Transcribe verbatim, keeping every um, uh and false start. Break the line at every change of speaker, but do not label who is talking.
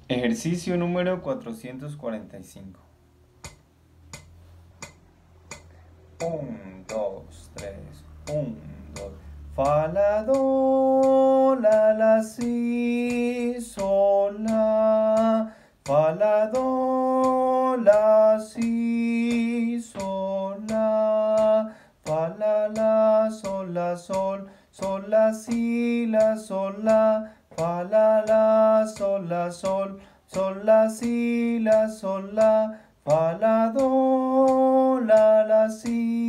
Ejercicio número cuatrocientos cuarenta y cinco. Un, dos, tres. Un, dos. Fa, la, do, la, la, si, sol, la. Fa, la, do, la, si, sol, la. Fa, la, la, sol, la, sol. Sol, la, si, la, sol, la. Fa, la, la, sol, la, sol. Sol, la, si, la, sol, la. Fa, la, do, la, la, si.